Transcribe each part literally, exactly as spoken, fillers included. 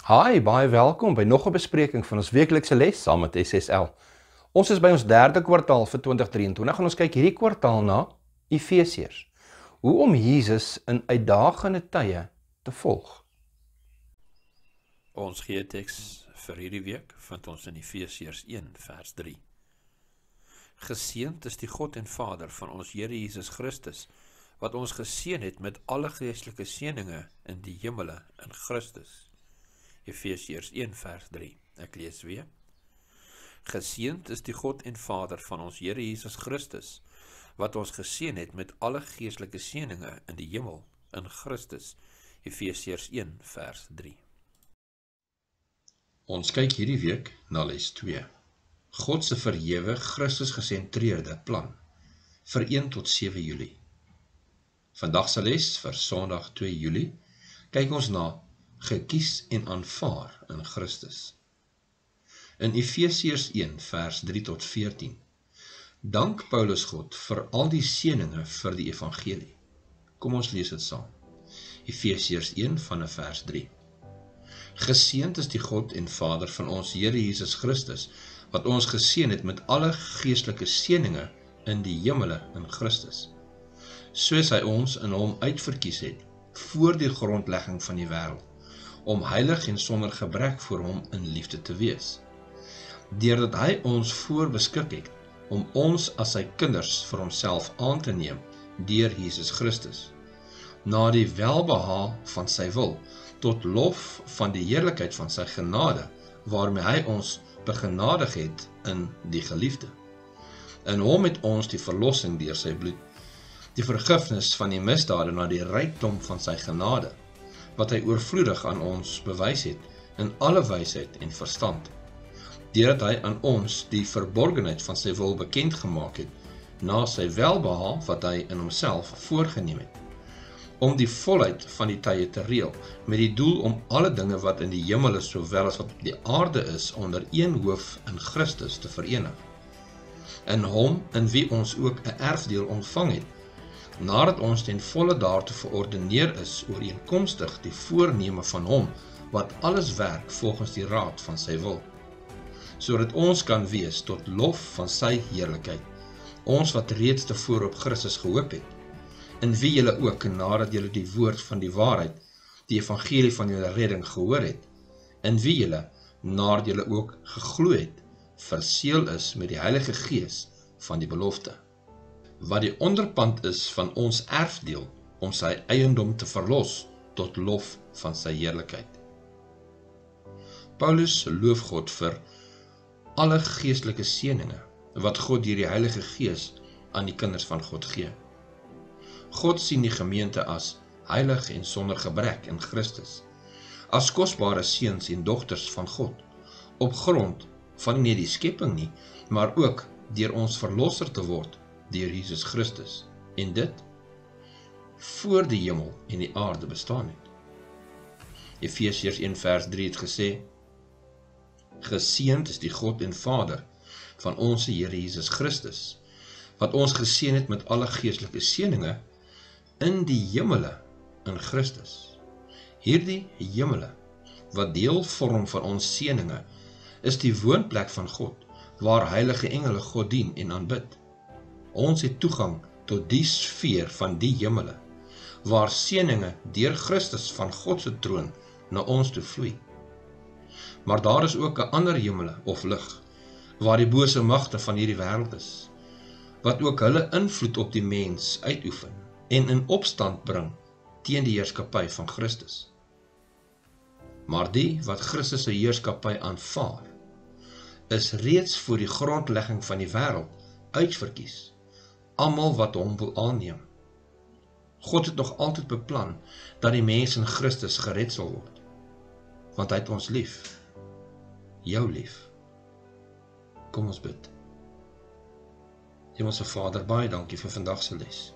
Hi, baie welkom by nog 'n bespreking van ons weeklikse les saam met S S L. Ons is by ons derde kwartaal vir twintig drieëntwintig en ons kyk hierdie kwartaal na Efesiërs. Hoe om Jesus in uitdagende tye te volg. Ons geeteks vir hierdie week vind ons in Efesiërs een vers drie. Geseënd is die God en Vader van ons Here Jesus Christus, wat ons geseën het met alle geestelike seëninge in die hemele in Christus. Efesiërs een vers drie. Ek lees weer. Geseënd is die God en Vader van ons Here Jesus Christus, wat ons geseën het met alle geestelike seëninge in die hemel in Christus. Efesiërs een vers drie. Ons kyk hierdie week na les twee. God se verhewe, Christus gesentreerde plan vir een tot sewe Julie. Vandag se les vir Sondag twee Julie kyk ons na gekies en aanvaar in Christus. In Efesiërs een vers drie tot veertien dank Paulus God vir al die seëninge vir die evangelie. Kom ons lees dit saam. Efesiërs een vanaf vers drie. Geseënd is die God en Vader van ons Here Jesus Christus, wat ons geseën het met alle geestelike seëninge in die hemele in Christus, soos hy ons in hom uitverkies het, voor die grondlegging van die wêreld, om heilig en sonder gebrek voor hom in liefde te wees, deurdat hy ons voorbeskik het, om ons as sy kinders vir homself aan te neem, deur Jesus Christus, na die welbehae van sy wil, tot lof van die heerlikheid van sy genade, waarmee hy ons begenadig het in die geliefde. In hom het ons die verlossing deur sy bloed, die vergifnis van die misdade na die rykdom van sy genade, wat hy oorvloedig aan ons bewys het, in alle wysheid en verstand, deurdat hy aan ons die verborgenheid van sy wil bekend gemaak het, na sy welbehae wat hy in homself voorgeneem het, om die volheid van die tye te reël, met die doel om alle dinge wat in die hemel is, sowel as wat op die aarde is, onder een hoof in Christus te verenig. In hom, in wie ons ook 'n erfdeel ontvang het, nadat ons ten volle daartoe verordeneer is, ooreenkomstig die voorneme van hom, wat alles werk volgens die raad van sy wil, sodat ons kan wees tot lof van sy heerlikheid, ons wat reeds tevore op Christus gehoop het, in wie julle ook, nadat julle die woord van die waarheid, die evangelie van julle redding gehoor het, in wie julle, nadat julle ook geglo het, verseël is met die Heilige Gees van die belofte, wat die onderpand is van ons erfdeel, om sy eiendom te verlos, tot lof van sy heerlikheid. Paulus loof God vir alle geestelike seëninge, wat God deur die Heilige Gees aan die kinders van God gee. God sien die gemeente as heilig en sonder gebrek in Christus, as kosbare seuns en dogters van God, op grond van nie die skepping nie, maar ook deur ons verlosser te word, deur Jesus Christus, en dit voor die hemel en die aarde bestaan het. Efesiërs een vers drie het gesê, geseënd is die God en Vader van ons Here Jesus Christus, wat ons geseën het met alle geestelike seëninge in die hemele in Christus. Hierdie hemele, wat deel vorm van ons seëninge, is die woonplek van God, waar heilige engele God dien en aanbid. Ons het toegang tot die sfeer van die hemele, waar seëninge deur Christus van God se troon na ons toe vloei. Maar daar is ook 'n ander hemele of lig, waar die bose magte van hierdie wêreld is, wat ook hulle invloed op die mens uitoefen en in opstand bring teen die heerskappy van Christus. Maar die wat Christus se heerskappy aanvaar, is reeds voor die grondlegging van die wêreld uitverkies, almal wat hom wil aanneem. God het nog altyd beplan dat die mens in Christus gered sal word, want hy het ons lief, jou lief. Kom ons bid. Hemelse Vader, baie dankie vir vandag se les,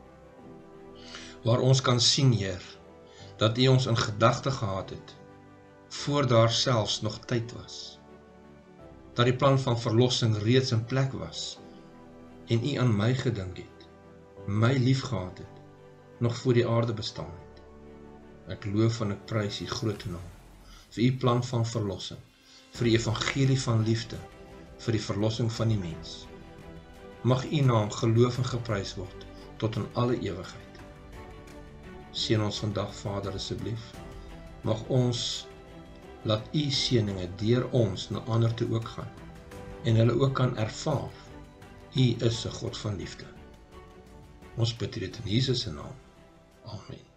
waar ons kan sien, Heer, dat U ons in gedagte gehad het, voor daar selfs nog tyd was, dat die plan van verlossing reeds in plek was, en U aan my gedink het, my lief gehad het, nog voor die aarde bestaan het. Ek loof en ek prys U groot naam, vir u plan van verlossing, vir die evangelie van liefde, vir die verlossing van die mens. Mag u naam geloof en geprys word, tot in alle ewigheid. Seën ons vandag, Vader, asseblief. Mag ons, laat u seëninge deur ons na ander toe ook gaan, en hulle ook kan ervaar, u is 'n God van liefde. Ons bid dit in Jesus se naam. Amen.